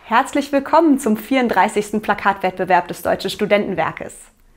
Herzlich willkommen zum 34. Plakatwettbewerb des Deutschen Studentenwerkes.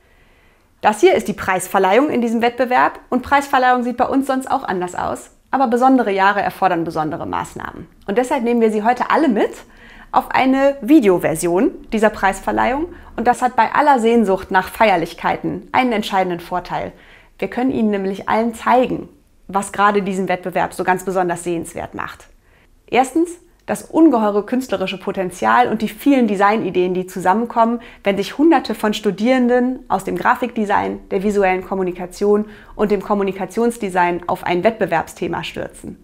Das hier ist die Preisverleihung in diesem Wettbewerb und Preisverleihung sieht bei uns sonst auch anders aus, aber besondere Jahre erfordern besondere Maßnahmen. Und deshalb nehmen wir Sie heute alle mit auf eine Videoversion dieser Preisverleihung und das hat bei aller Sehnsucht nach Feierlichkeiten einen entscheidenden Vorteil. Wir können Ihnen nämlich allen zeigen, was gerade diesen Wettbewerb so ganz besonders sehenswert macht. Erstens, das ungeheure künstlerische Potenzial und die vielen Designideen, die zusammenkommen, wenn sich Hunderte von Studierenden aus dem Grafikdesign, der visuellen Kommunikation und dem Kommunikationsdesign auf ein Wettbewerbsthema stürzen.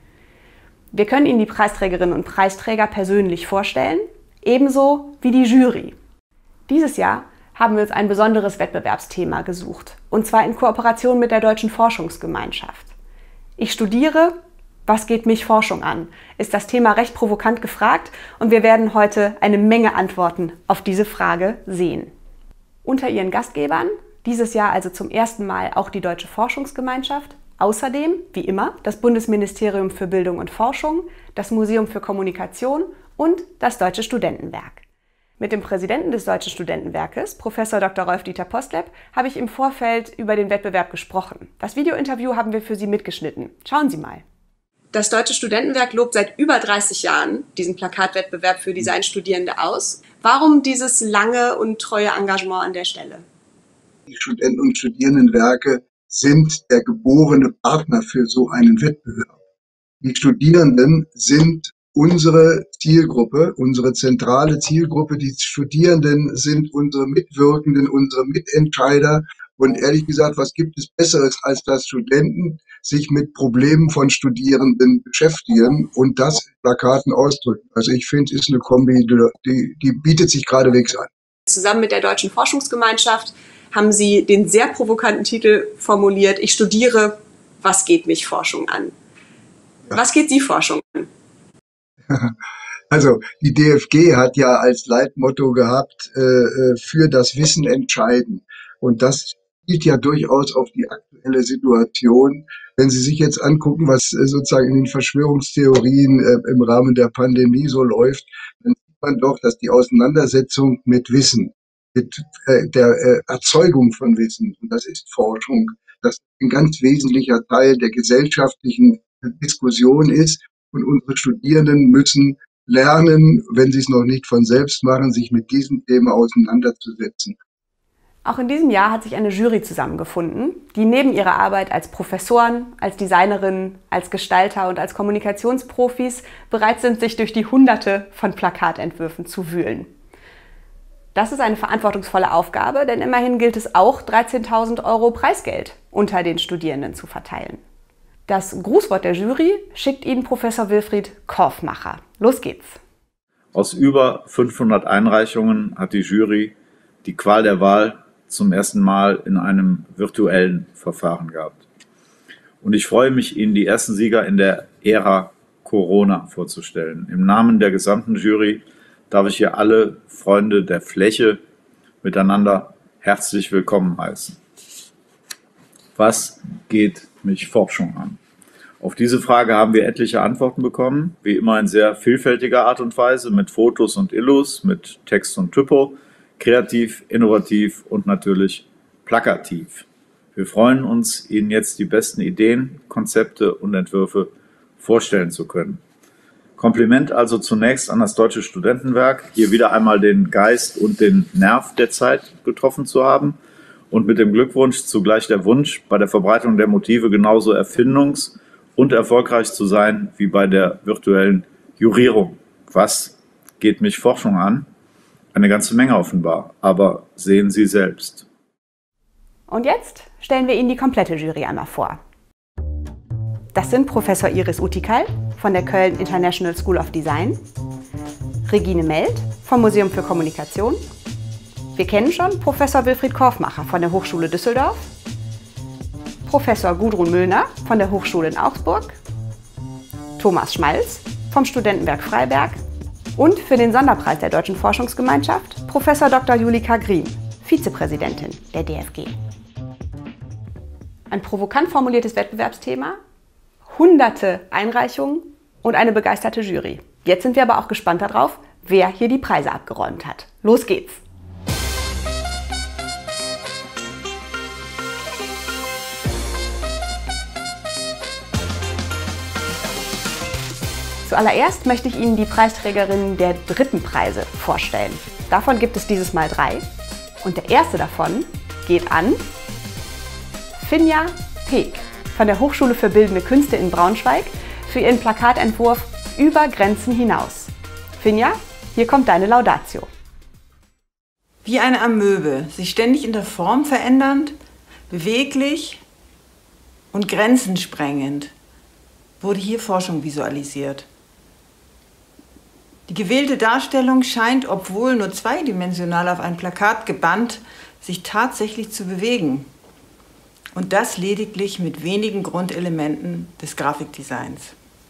Wir können Ihnen die Preisträgerinnen und Preisträger persönlich vorstellen, ebenso wie die Jury. Dieses Jahr haben wir uns ein besonderes Wettbewerbsthema gesucht, und zwar in Kooperation mit der Deutschen Forschungsgemeinschaft. Ich studiere. Was geht mich Forschung an? Ist das Thema recht provokant gefragt und wir werden heute eine Menge Antworten auf diese Frage sehen. Unter ihren Gastgebern, dieses Jahr also zum ersten Mal auch die Deutsche Forschungsgemeinschaft, außerdem, wie immer, das Bundesministerium für Bildung und Forschung, das Museum für Kommunikation und das Deutsche Studentenwerk. Mit dem Präsidenten des Deutschen Studentenwerkes, Prof. Dr. Rolf-Dieter Postleb, habe ich im Vorfeld über den Wettbewerb gesprochen. Das Videointerview haben wir für Sie mitgeschnitten. Schauen Sie mal. Das Deutsche Studentenwerk lobt seit über 30 Jahren diesen Plakatwettbewerb für Designstudierende aus. Warum dieses lange und treue Engagement an der Stelle? Die Studenten- und Studierendenwerke sind der geborene Partner für so einen Wettbewerb. Die Studierenden sind unsere Zielgruppe, unsere zentrale Zielgruppe. Die Studierenden sind unsere Mitwirkenden, unsere Mitentscheider. Und ehrlich gesagt, was gibt es Besseres, als dass Studenten sich mit Problemen von Studierenden beschäftigen und das in Plakaten ausdrücken? Also ich finde, es ist eine Kombi, die bietet sich geradewegs an. Zusammen mit der Deutschen Forschungsgemeinschaft haben Sie den sehr provokanten Titel formuliert: Ich studiere, was geht mich Forschung an? Ja. Was geht Sie Forschung an? Also die DFG hat ja als Leitmotto gehabt, für das Wissen entscheiden. Und das spielt ja durchaus auf die aktuelle Situation. Wenn Sie sich jetzt angucken, was sozusagen in den Verschwörungstheorien im Rahmen der Pandemie so läuft, dann sieht man doch, dass die Auseinandersetzung mit Wissen, mit der Erzeugung von Wissen, und das ist Forschung, das ein ganz wesentlicher Teil der gesellschaftlichen Diskussion ist. Und unsere Studierenden müssen lernen, wenn sie es noch nicht von selbst machen, sich mit diesem Thema auseinanderzusetzen. Auch in diesem Jahr hat sich eine Jury zusammengefunden, die neben ihrer Arbeit als Professoren, als Designerinnen, als Gestalter und als Kommunikationsprofis bereit sind, sich durch die Hunderte von Plakatentwürfen zu wühlen. Das ist eine verantwortungsvolle Aufgabe, denn immerhin gilt es auch, 13.000 € Preisgeld unter den Studierenden zu verteilen. Das Grußwort der Jury schickt Ihnen Professor Wilfried Korfmacher. Los geht's! Aus über 500 Einreichungen hat die Jury die Qual der Wahl zum ersten Mal in einem virtuellen Verfahren gehabt. Und ich freue mich, Ihnen die ersten Sieger in der Ära Corona vorzustellen. Im Namen der gesamten Jury darf ich hier alle Freunde der Fläche miteinander herzlich willkommen heißen. Was geht mich Forschung an? Auf diese Frage haben wir etliche Antworten bekommen, wie immer in sehr vielfältiger Art und Weise, mit Fotos und Illus, mit Text und Typo, kreativ, innovativ und natürlich plakativ. Wir freuen uns, Ihnen jetzt die besten Ideen, Konzepte und Entwürfe vorstellen zu können. Kompliment also zunächst an das Deutsche Studentenwerk, hier wieder einmal den Geist und den Nerv der Zeit getroffen zu haben und mit dem Glückwunsch zugleich der Wunsch, bei der Verbreitung der Motive genauso erfindungs- und erfolgreich zu sein wie bei der virtuellen Jurierung. Was geht mich Forschung an? Eine ganze Menge offenbar, aber sehen Sie selbst. Und jetzt stellen wir Ihnen die komplette Jury einmal vor. Das sind Professor Iris Utikal von der Köln International School of Design, Regine Meld vom Museum für Kommunikation, wir kennen schon Professor Wilfried Korfmacher von der Hochschule Düsseldorf, Professor Gudrun Müllner von der Hochschule in Augsburg, Thomas Schmalz vom Studentenwerk Freiberg und für den Sonderpreis der Deutschen Forschungsgemeinschaft Professor Dr. Julika Griem, Vizepräsidentin der DFG. Ein provokant formuliertes Wettbewerbsthema, hunderte Einreichungen und eine begeisterte Jury. Jetzt sind wir aber auch gespannt darauf, wer hier die Preise abgeräumt hat. Los geht's! Zuallererst möchte ich Ihnen die Preisträgerinnen der dritten Preise vorstellen. Davon gibt es dieses Mal 3. Und der erste davon geht an Finja Peek von der Hochschule für Bildende Künste in Braunschweig für ihren Plakatentwurf Über Grenzen hinaus. Finja, hier kommt deine Laudatio. Wie eine Amöbe, sich ständig in der Form verändernd, beweglich und grenzensprengend, wurde hier Forschung visualisiert. Die gewählte Darstellung scheint, obwohl nur zweidimensional auf ein Plakat gebannt, sich tatsächlich zu bewegen. Und das lediglich mit wenigen Grundelementen des Grafikdesigns.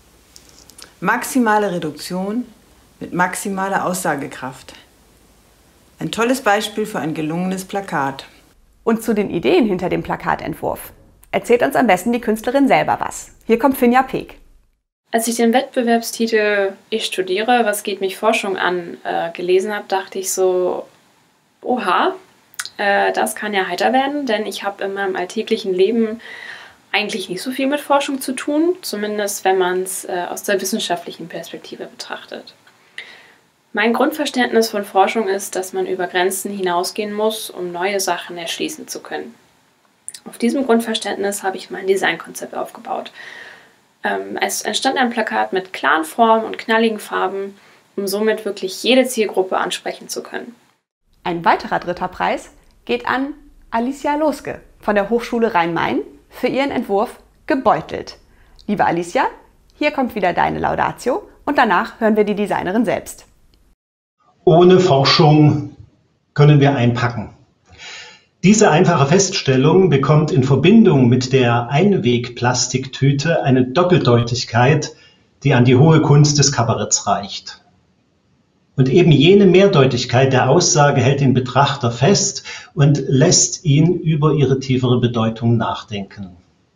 Maximale Reduktion mit maximaler Aussagekraft. Ein tolles Beispiel für ein gelungenes Plakat. Und zu den Ideen hinter dem Plakatentwurf erzählt uns am besten die Künstlerin selber was. Hier kommt Finja Peek. Als ich den Wettbewerbstitel Ich studiere, was geht mich Forschung an, gelesen habe, dachte ich so, oha, das kann ja heiter werden, denn ich habe in meinem alltäglichen Leben eigentlich nicht so viel mit Forschung zu tun, zumindest wenn man es aus der wissenschaftlichen Perspektive betrachtet. Mein Grundverständnis von Forschung ist, dass man über Grenzen hinausgehen muss, um neue Sachen erschließen zu können. Auf diesem Grundverständnis habe ich mein Designkonzept aufgebaut. Es entstand ein Plakat mit klaren Formen und knalligen Farben, um somit wirklich jede Zielgruppe ansprechen zu können. Ein weiterer dritter Preis geht an Alicia Loske von der Hochschule Rhein-Main für ihren Entwurf Gebeutelt. Liebe Alicia, hier kommt wieder deine Laudatio und danach hören wir die Designerin selbst. Ohne Forschung können wir einpacken. Diese einfache Feststellung bekommt in Verbindung mit der Einwegplastiktüte eine Doppeldeutigkeit, die an die hohe Kunst des Kabaretts reicht. Und eben jene Mehrdeutigkeit der Aussage hält den Betrachter fest und lässt ihn über ihre tiefere Bedeutung nachdenken.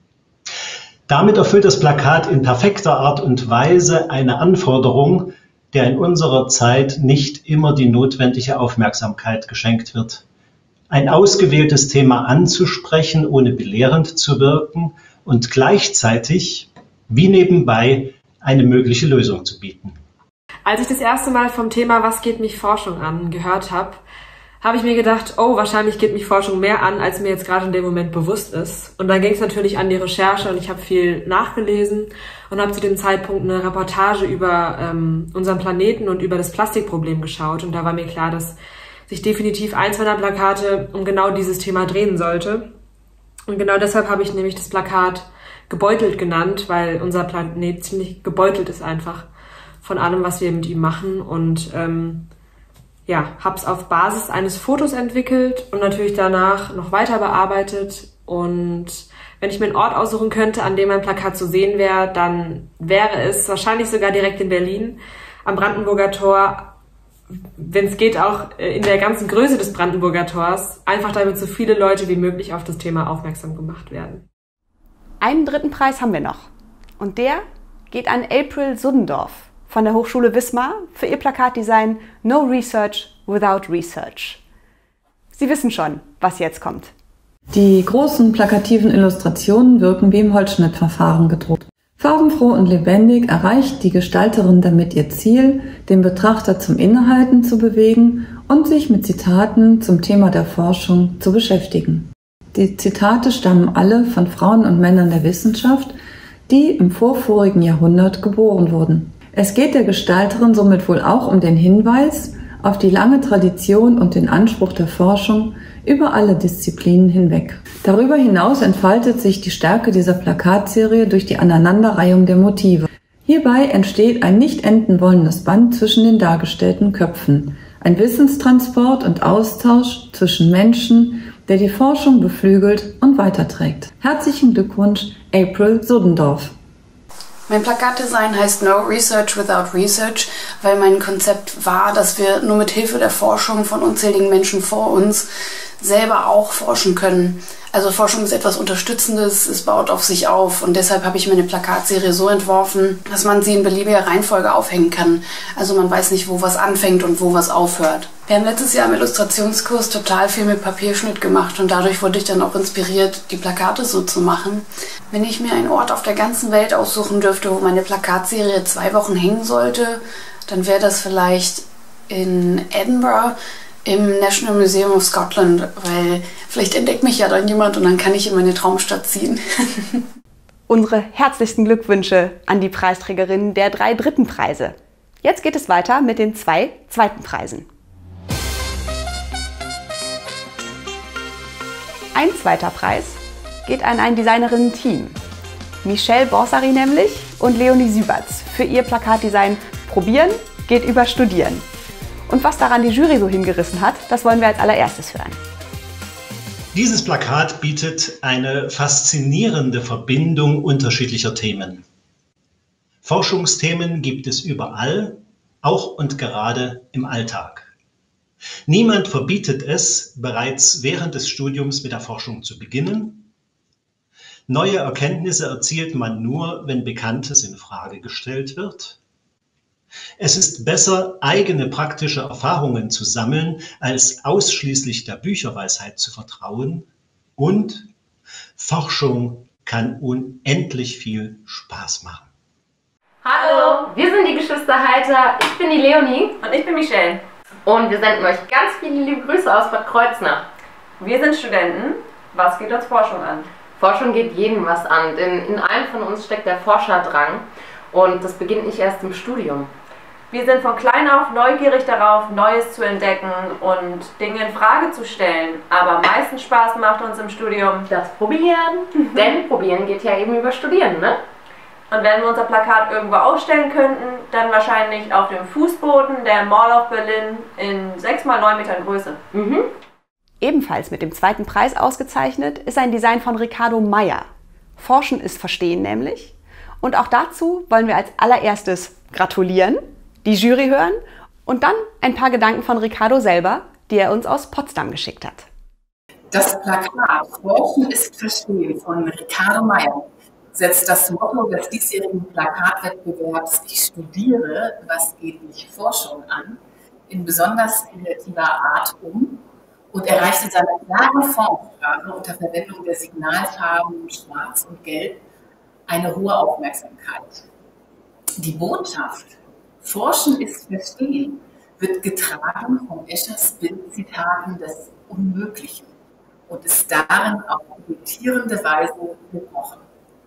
Damit erfüllt das Plakat in perfekter Art und Weise eine Anforderung, der in unserer Zeit nicht immer die notwendige Aufmerksamkeit geschenkt wird. Ein ausgewähltes Thema anzusprechen, ohne belehrend zu wirken und gleichzeitig, wie nebenbei, eine mögliche Lösung zu bieten. Als ich das erste Mal vom Thema Was geht mich Forschung an gehört habe, habe ich mir gedacht, oh, wahrscheinlich geht mich Forschung mehr an, als mir jetzt gerade in dem Moment bewusst ist. Und dann ging es natürlich an die Recherche und ich habe viel nachgelesen und habe zu dem Zeitpunkt eine Reportage über unseren Planeten und über das Plastikproblem geschaut. Und da war mir klar, dass sich definitiv eins meiner Plakate um genau dieses Thema drehen sollte. Und genau deshalb habe ich nämlich das Plakat Gebeutelt genannt, weil unser Planet ziemlich gebeutelt ist einfach von allem, was wir mit ihm machen. Und habe es auf Basis eines Fotos entwickelt und natürlich danach noch weiter bearbeitet. Und wenn ich mir einen Ort aussuchen könnte, an dem ein Plakat zu sehen wäre, dann wäre es wahrscheinlich sogar direkt in Berlin am Brandenburger Tor, wenn es geht auch in der ganzen Größe des Brandenburger Tors, einfach damit so viele Leute wie möglich auf das Thema aufmerksam gemacht werden. Einen dritten Preis haben wir noch und der geht an April Suddendorf von der Hochschule Wismar für ihr Plakatdesign No Research Without Research. Sie wissen schon, was jetzt kommt. Die großen plakativen Illustrationen wirken wie im Holzschnittverfahren gedruckt. Farbenfroh und lebendig erreicht die Gestalterin damit ihr Ziel, den Betrachter zum Innehalten zu bewegen und sich mit Zitaten zum Thema der Forschung zu beschäftigen. Die Zitate stammen alle von Frauen und Männern der Wissenschaft, die im vorvorigen Jahrhundert geboren wurden. Es geht der Gestalterin somit wohl auch um den Hinweis auf die lange Tradition und den Anspruch der Forschung über alle Disziplinen hinweg. Darüber hinaus entfaltet sich die Stärke dieser Plakatserie durch die Aneinanderreihung der Motive. Hierbei entsteht ein nicht enden wollendes Band zwischen den dargestellten Köpfen, ein Wissenstransport und Austausch zwischen Menschen, der die Forschung beflügelt und weiterträgt. Herzlichen Glückwunsch, April Suddendorf. Mein Plakatdesign heißt No Research Without Research, weil mein Konzept war, dass wir nur mit Hilfe der Forschung von unzähligen Menschen vor uns selber auch forschen können. Also Forschung ist etwas Unterstützendes, es baut auf sich auf und deshalb habe ich mir eine Plakatserie so entworfen, dass man sie in beliebiger Reihenfolge aufhängen kann. Also man weiß nicht, wo was anfängt und wo was aufhört. Wir haben letztes Jahr im Illustrationskurs total viel mit Papierschnitt gemacht und dadurch wurde ich dann auch inspiriert, die Plakate so zu machen. Wenn ich mir einen Ort auf der ganzen Welt aussuchen dürfte, wo meine Plakatserie 2 Wochen hängen sollte, dann wäre das vielleicht in Edinburgh im National Museum of Scotland, weil vielleicht entdeckt mich ja dann jemand und dann kann ich in meine Traumstadt ziehen. Unsere herzlichsten Glückwünsche an die Preisträgerinnen der 3 dritten Preise. Jetzt geht es weiter mit den 2 zweiten Preisen. Ein zweiter Preis geht an ein Designerinnen-Team. Michelle Borsari nämlich und Leonie Süberts für ihr Plakatdesign Probieren geht über Studieren. Und was daran die Jury so hingerissen hat, das wollen wir als allererstes hören. Dieses Plakat bietet eine faszinierende Verbindung unterschiedlicher Themen. Forschungsthemen gibt es überall, auch und gerade im Alltag. Niemand verbietet es, bereits während des Studiums mit der Forschung zu beginnen. Neue Erkenntnisse erzielt man nur, wenn Bekanntes in Frage gestellt wird. Es ist besser, eigene praktische Erfahrungen zu sammeln, als ausschließlich der Bücherweisheit zu vertrauen. Und Forschung kann unendlich viel Spaß machen. Hallo, wir sind die Geschwister Heiter. Ich bin die Leonie. Und ich bin Michelle. Und wir senden euch ganz viele liebe Grüße aus Bad Kreuznach. Wir sind Studenten. Was geht uns Forschung an? Forschung geht jedem was an, denn in allen von uns steckt der Forscherdrang. Und das beginnt nicht erst im Studium. Wir sind von klein auf neugierig darauf, Neues zu entdecken und Dinge in Frage zu stellen. Aber am meisten Spaß macht uns im Studium das Probieren. Denn Probieren geht ja eben über Studieren, ne? Und wenn wir unser Plakat irgendwo ausstellen könnten, dann wahrscheinlich auf dem Fußboden der Mall of Berlin in 6 mal 9 Metern Größe. Ebenfalls mit dem zweiten Preis ausgezeichnet ist ein Design von Ricardo Meyer. Forschen ist Verstehen nämlich. Und auch dazu wollen wir als allererstes gratulieren, die Jury hören und dann ein paar Gedanken von Ricardo selber, die er uns aus Potsdam geschickt hat. Das Plakat Forschen ist Verstehen von Ricardo Meyer setzt das Motto des diesjährigen Plakatwettbewerbs Ich studiere, was geht mich Forschung an, in besonders kreativer Art um und erreichte seine klare Formsprache unter Verwendung der Signalfarben Schwarz und Gelb eine hohe Aufmerksamkeit. Die Botschaft Forschen ist Verstehen wird getragen von Eschers Bildzitaten des Unmöglichen und ist darin auf irritierende Weise gebrochen.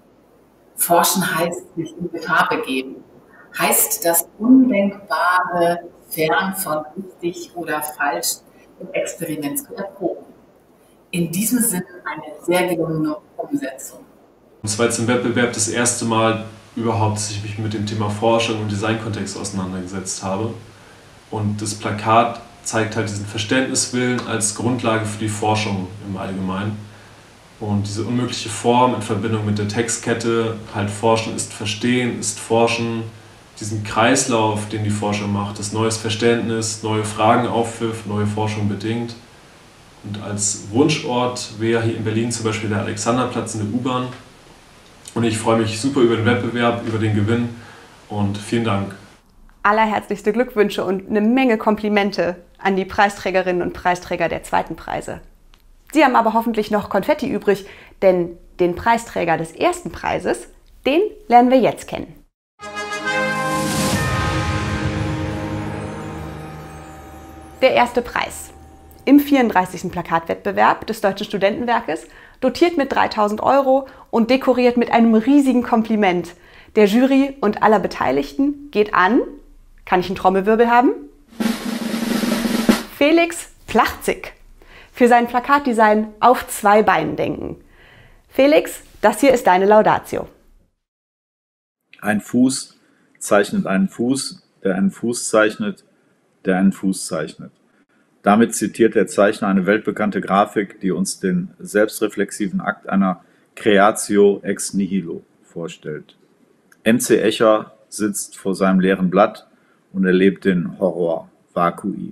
Forschen heißt sich in Gefahr begeben, heißt das Undenkbare fern von richtig oder falsch im Experiment zu erproben. In diesem Sinne eine sehr gelungene Umsetzung. Es war jetzt im Wettbewerb das erste Mal überhaupt, dass ich mich mit dem Thema Forschung und Designkontext auseinandergesetzt habe. Und das Plakat zeigt halt diesen Verständniswillen als Grundlage für die Forschung im Allgemeinen. Und diese unmögliche Form in Verbindung mit der Textkette, halt Forschen ist Verstehen, ist Forschen, diesen Kreislauf, den die Forschung macht, das neues Verständnis, neue Fragen aufwirft, neue Forschung bedingt. Und als Wunschort wäre hier in Berlin zum Beispiel der Alexanderplatz in der U-Bahn. Und ich freue mich super über den Wettbewerb, über den Gewinn und vielen Dank. Allerherzlichste Glückwünsche und eine Menge Komplimente an die Preisträgerinnen und Preisträger der zweiten Preise. Sie haben aber hoffentlich noch Konfetti übrig, denn den Preisträger des ersten Preises, den lernen wir jetzt kennen. Der erste Preis. Im 34. Plakatwettbewerb des Deutschen Studentenwerkes, dotiert mit 3.000 € und dekoriert mit einem riesigen Kompliment der Jury und aller Beteiligten, geht an, kann ich einen Trommelwirbel haben? Felix Plachzig. Für sein Plakatdesign Auf 2 Beinen denken. Felix, das hier ist deine Laudatio. Ein Fuß zeichnet einen Fuß, der einen Fuß zeichnet, der einen Fuß zeichnet. Damit zitiert der Zeichner eine weltbekannte Grafik, die uns den selbstreflexiven Akt einer Creatio ex nihilo vorstellt. M.C. Escher sitzt vor seinem leeren Blatt und erlebt den Horror Vakui.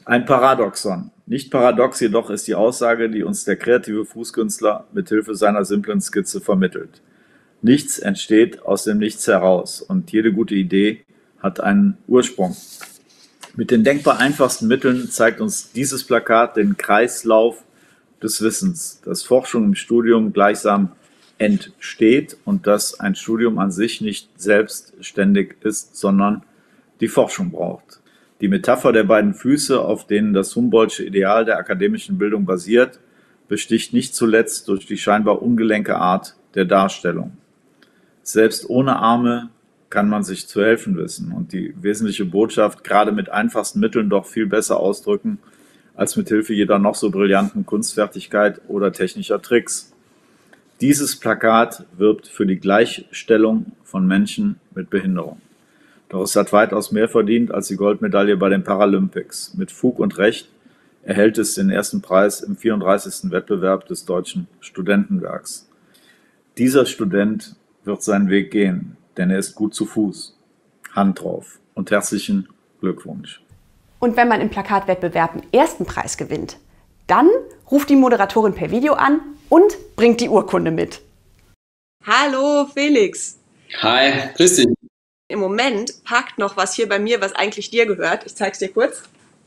Ein Paradoxon. Nicht paradox jedoch ist die Aussage, die uns der kreative Fußkünstler mithilfe seiner simplen Skizze vermittelt. Nichts entsteht aus dem Nichts heraus und jede gute Idee hat einen Ursprung. Mit den denkbar einfachsten Mitteln zeigt uns dieses Plakat den Kreislauf des Wissens, dass Forschung im Studium gleichsam entsteht und dass ein Studium an sich nicht selbstständig ist, sondern die Forschung braucht. Die Metapher der beiden Füße, auf denen das Humboldtsche Ideal der akademischen Bildung basiert, besticht nicht zuletzt durch die scheinbar ungelenke Art der Darstellung. Selbst ohne Arme kann man sich zu helfen wissen und die wesentliche Botschaft gerade mit einfachsten Mitteln doch viel besser ausdrücken, als mit Hilfe jeder noch so brillanten Kunstfertigkeit oder technischer Tricks. Dieses Plakat wirbt für die Gleichstellung von Menschen mit Behinderung. Doch es hat weitaus mehr verdient als die Goldmedaille bei den Paralympics. Mit Fug und Recht erhält es den ersten Preis im 34. Wettbewerb des Deutschen Studentenwerks. Dieser Student wird seinen Weg gehen, denn er ist gut zu Fuß. Hand drauf und herzlichen Glückwunsch. Und wenn man im Plakatwettbewerb den ersten Preis gewinnt, dann ruft die Moderatorin per Video an und bringt die Urkunde mit. Hallo Felix. Hi, grüß dich. Im Moment parkt noch was hier bei mir, was eigentlich dir gehört. Ich zeig's dir kurz.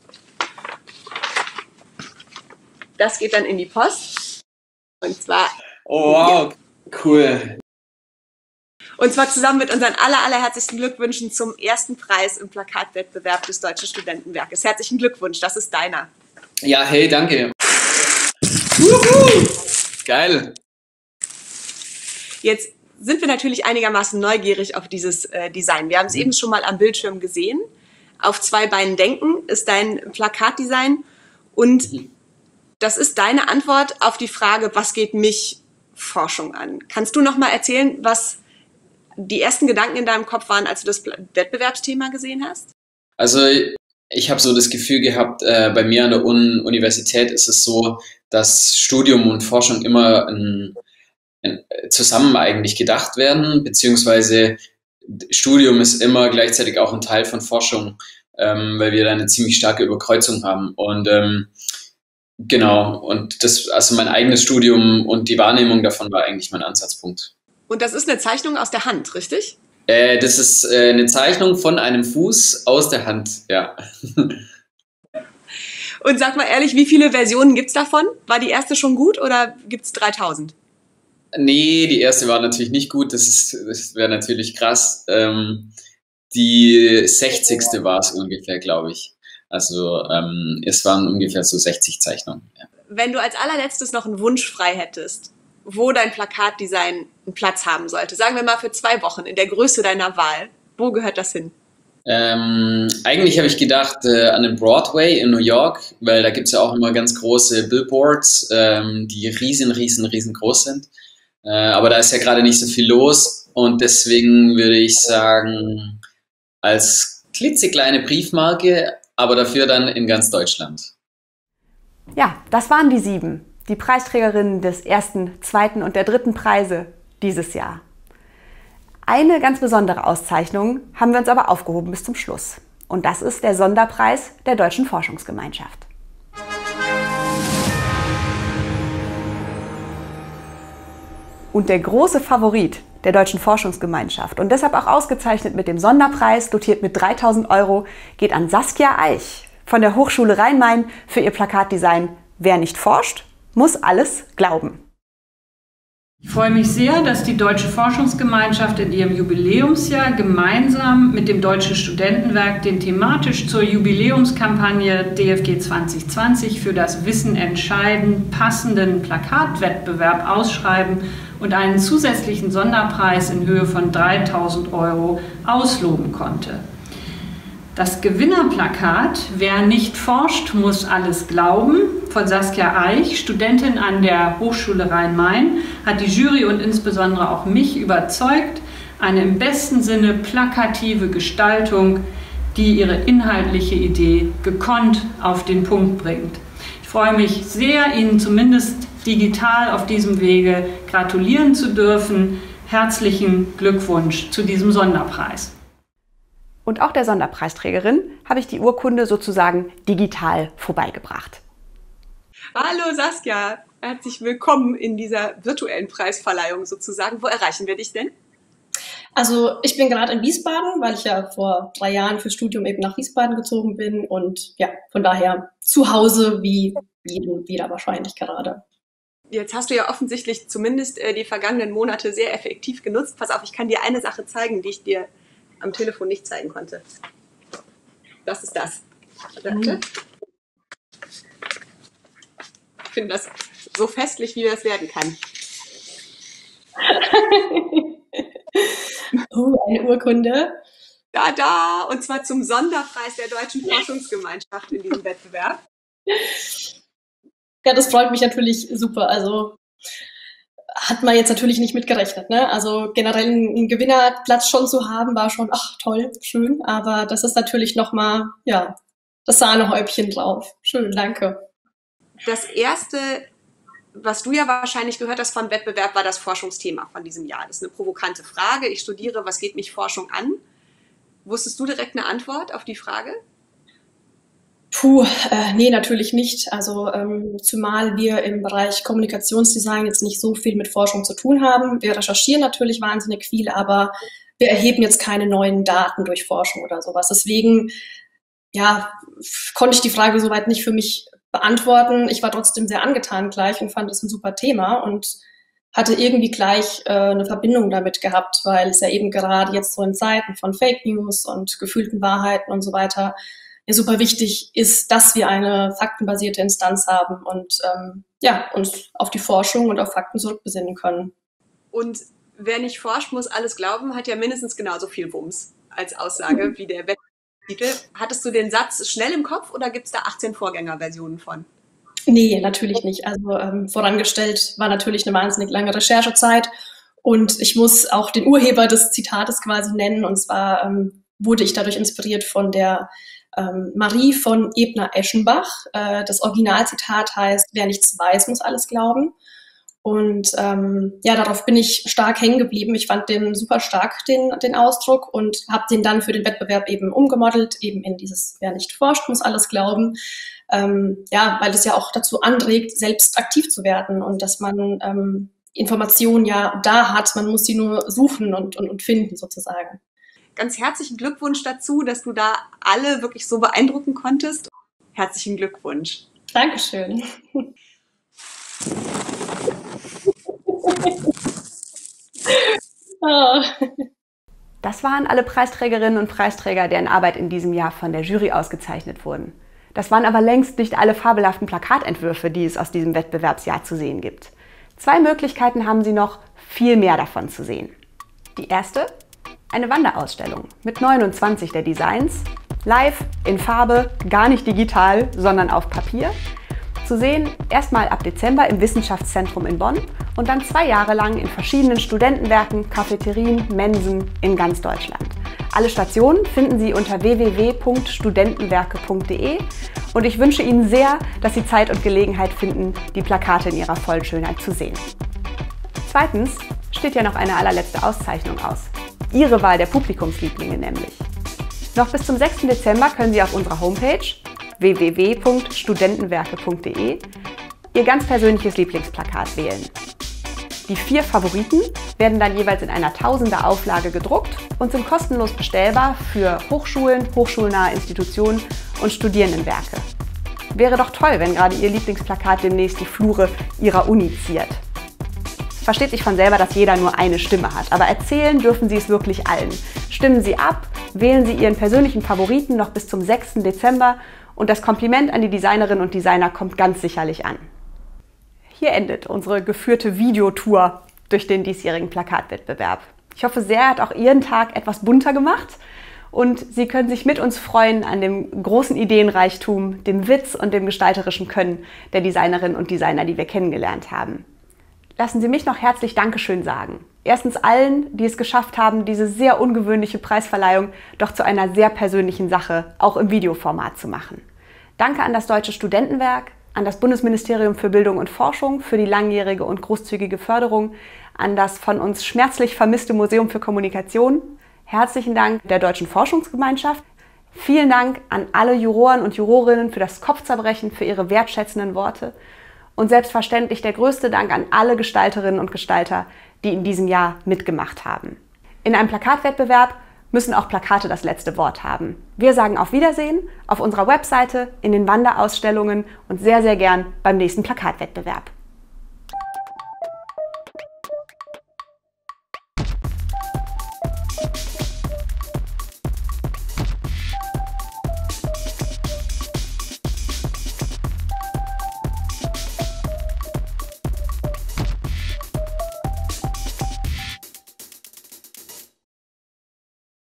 Das geht dann in die Post. Und zwar... Oh, wow, cool. Und zwar zusammen mit unseren allerherzigsten Glückwünschen zum ersten Preis im Plakatwettbewerb des Deutschen Studentenwerkes. Herzlichen Glückwunsch, das ist deiner. Ja, hey, danke. Juhu! Geil. Jetzt sind wir natürlich einigermaßen neugierig auf dieses Design. Wir haben es eben schon mal am Bildschirm gesehen. Auf zwei Beinen denken ist dein Plakatdesign. Und das ist deine Antwort auf die Frage, was geht mich Forschung an? Kannst du noch mal erzählen, was die ersten Gedanken in deinem Kopf waren, als du das Wettbewerbsthema gesehen hast? Also ich habe so das Gefühl gehabt, bei mir an der Universität ist es so, dass Studium und Forschung immer zusammen eigentlich gedacht werden, beziehungsweise Studium ist immer gleichzeitig auch ein Teil von Forschung, weil wir da eine ziemlich starke Überkreuzung haben. Und genau, und das, also mein eigenes Studium und die Wahrnehmung davon war eigentlich mein Ansatzpunkt. Und das ist eine Zeichnung aus der Hand, richtig? Das ist eine Zeichnung von einem Fuß aus der Hand, ja. Und sag mal ehrlich, wie viele Versionen gibt es davon? War die erste schon gut oder gibt es 3000? Nee, die erste war natürlich nicht gut, das wäre natürlich krass. Die 60. war es ungefähr, glaube ich. Also es waren ungefähr so 60 Zeichnungen. Ja. Wenn du als allerletztes noch einen Wunsch frei hättest, wo dein Plakatdesign einen Platz haben sollte, sagen wir mal für 2 Wochen, in der Größe deiner Wahl, wo gehört das hin? Eigentlich habe ich gedacht an den Broadway in New York, weil da gibt es ja auch immer ganz große Billboards, die riesengroß sind. Aber da ist ja gerade nicht so viel los und deswegen würde ich sagen, als klitzekleine Briefmarke, aber dafür dann in ganz Deutschland. Ja, das waren die 7. Die Preisträgerinnen des 1., 2. und der 3. Preise dieses Jahr. Eine ganz besondere Auszeichnung haben wir uns aber aufgehoben bis zum Schluss. Und das ist der Sonderpreis der Deutschen Forschungsgemeinschaft. Und der große Favorit der Deutschen Forschungsgemeinschaft und deshalb auch ausgezeichnet mit dem Sonderpreis, dotiert mit 3.000 €, geht an Saskia Eich von der Hochschule Rhein-Main für ihr Plakatdesign Wer nicht forscht, muss alles glauben. Ich freue mich sehr, dass die Deutsche Forschungsgemeinschaft in ihrem Jubiläumsjahr gemeinsam mit dem Deutschen Studentenwerk den thematisch zur Jubiläumskampagne DFG 2020 für das Wissen entscheiden passenden Plakatwettbewerb ausschreiben und einen zusätzlichen Sonderpreis in Höhe von 3.000 € ausloben konnte. Das Gewinnerplakat Wer nicht forscht, muss alles glauben von Saskia Eich, Studentin an der Hochschule Rhein-Main, hat die Jury und insbesondere auch mich überzeugt. Eine im besten Sinne plakative Gestaltung, die ihre inhaltliche Idee gekonnt auf den Punkt bringt. Ich freue mich sehr, Ihnen zumindest digital auf diesem Wege gratulieren zu dürfen. Herzlichen Glückwunsch zu diesem Sonderpreis. Und auch der Sonderpreisträgerin habe ich die Urkunde sozusagen digital vorbeigebracht. Hallo Saskia, herzlich willkommen in dieser virtuellen Preisverleihung sozusagen. Wo erreichen wir dich denn? Also ich bin gerade in Wiesbaden, weil ich ja vor 3 Jahren fürs Studium eben nach Wiesbaden gezogen bin und ja, von daher zu Hause wie jeder wahrscheinlich gerade. Jetzt hast du ja offensichtlich zumindest die vergangenen Monate sehr effektiv genutzt. Pass auf, ich kann dir eine Sache zeigen, die ich dir am Telefon nicht zeigen konnte. Das ist das. Warte. Ich finde das so festlich, wie das werden kann. Eine Urkunde. Da, und zwar zum Sonderpreis der Deutschen Forschungsgemeinschaft in diesem Wettbewerb. Ja, das freut mich natürlich super. Also hat man jetzt natürlich nicht mitgerechnet, ne? Also generell einen Gewinnerplatz schon zu haben, war schon, ach toll, schön. Aber das ist natürlich nochmal, ja, das Sahnehäubchen drauf. Schön, danke. Das erste, was du ja wahrscheinlich gehört hast vom Wettbewerb, war das Forschungsthema von diesem Jahr. Das ist eine provokante Frage. Ich studiere, was geht mich Forschung an? Wusstest du direkt eine Antwort auf die Frage? Nee, natürlich nicht. Also zumal wir im Bereich Kommunikationsdesign jetzt nicht so viel mit Forschung zu tun haben. Wir recherchieren natürlich wahnsinnig viel, aber wir erheben jetzt keine neuen Daten durch Forschung oder sowas. Deswegen, ja, konnte ich die Frage soweit nicht für mich beantworten. Ich war trotzdem sehr angetan gleich und fand es ein super Thema und hatte irgendwie gleich eine Verbindung damit gehabt, weil es ja eben gerade jetzt so in Zeiten von Fake News und gefühlten Wahrheiten und so weiter ja super wichtig ist, dass wir eine faktenbasierte Instanz haben und ja, uns auf die Forschung und auf Fakten zurückbesinnen können. Und wer nicht forscht, muss alles glauben, hat ja mindestens genauso viel Wumms als Aussage wie der Wettbewerbstitel. Hattest du den Satz schnell im Kopf oder gibt es da 18 Vorgängerversionen von? Nee, natürlich nicht. Also vorangestellt war natürlich eine wahnsinnig lange Recherchezeit und ich muss auch den Urheber des Zitates quasi nennen und zwar wurde ich dadurch inspiriert von der Marie von Ebner-Eschenbach. Das Originalzitat heißt, wer nichts weiß, muss alles glauben. Und ja, darauf bin ich stark hängen geblieben. Ich fand den super stark, den Ausdruck, und habe den dann für den Wettbewerb eben umgemodelt, eben in dieses, wer nicht forscht, muss alles glauben. Ja, weil es ja auch dazu anregt, selbst aktiv zu werden und dass man Informationen ja da hat, man muss sie nur suchen und finden sozusagen. Ganz herzlichen Glückwunsch dazu, dass du da alle wirklich so beeindrucken konntest. Herzlichen Glückwunsch. Dankeschön. Das waren alle Preisträgerinnen und Preisträger, deren Arbeit in diesem Jahr von der Jury ausgezeichnet wurden. Das waren aber längst nicht alle fabelhaften Plakatentwürfe, die es aus diesem Wettbewerbsjahr zu sehen gibt. 2 Möglichkeiten haben Sie noch, viel mehr davon zu sehen. Die erste: eine Wanderausstellung mit 29 der Designs, live, in Farbe, gar nicht digital, sondern auf Papier. Zu sehen erstmal ab Dezember im Wissenschaftszentrum in Bonn und dann 2 Jahre lang in verschiedenen Studentenwerken, Cafeterien, Mensen in ganz Deutschland. Alle Stationen finden Sie unter www.studentenwerke.de und ich wünsche Ihnen sehr, dass Sie Zeit und Gelegenheit finden, die Plakate in ihrer vollen Schönheit zu sehen. Zweitens steht ja noch eine allerletzte Auszeichnung aus. Ihre Wahl der Publikumslieblinge nämlich. Noch bis zum 6. Dezember können Sie auf unserer Homepage www.studentenwerke.de Ihr ganz persönliches Lieblingsplakat wählen. Die 4 Favoriten werden dann jeweils in einer 1000er Auflage gedruckt und sind kostenlos bestellbar für Hochschulen, hochschulnahe Institutionen und Studierendenwerke. Wäre doch toll, wenn gerade Ihr Lieblingsplakat demnächst die Flure Ihrer Uni ziert. Versteht sich von selber, dass jeder nur eine Stimme hat, aber erzählen dürfen Sie es wirklich allen. Stimmen Sie ab, wählen Sie Ihren persönlichen Favoriten noch bis zum 6. Dezember und das Kompliment an die Designerinnen und Designer kommt ganz sicherlich an. Hier endet unsere geführte Videotour durch den diesjährigen Plakatwettbewerb. Ich hoffe sehr, er hat auch Ihren Tag etwas bunter gemacht und Sie können sich mit uns freuen an dem großen Ideenreichtum, dem Witz und dem gestalterischen Können der Designerinnen und Designer, die wir kennengelernt haben. Lassen Sie mich noch herzlich Dankeschön sagen. Erstens allen, die es geschafft haben, diese sehr ungewöhnliche Preisverleihung doch zu einer sehr persönlichen Sache, auch im Videoformat zu machen. Danke an das Deutsche Studentenwerk, an das Bundesministerium für Bildung und Forschung für die langjährige und großzügige Förderung, an das von uns schmerzlich vermisste Museum für Kommunikation. Herzlichen Dank der Deutschen Forschungsgemeinschaft. Vielen Dank an alle Juroren und Jurorinnen für das Kopfzerbrechen, für ihre wertschätzenden Worte. Und selbstverständlich der größte Dank an alle Gestalterinnen und Gestalter, die in diesem Jahr mitgemacht haben. In einem Plakatwettbewerb müssen auch Plakate das letzte Wort haben. Wir sagen auf Wiedersehen auf unserer Webseite, in den Wanderausstellungen und sehr, sehr gern beim nächsten Plakatwettbewerb.